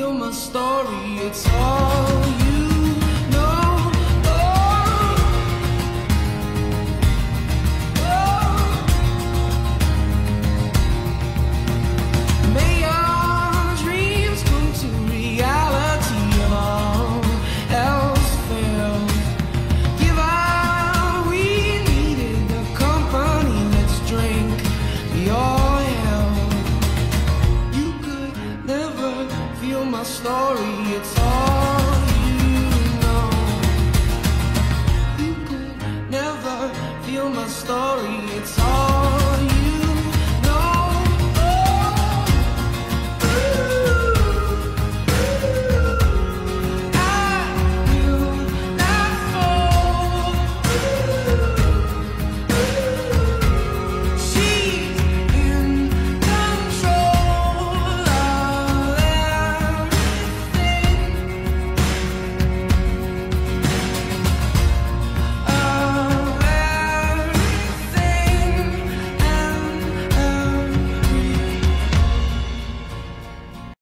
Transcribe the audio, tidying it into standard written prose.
feel my story. It's all you know. Oh, oh. May our dreams come to reality if all else fails. Give all we needed the company. Let's drink your hell. You could never feel my story. It's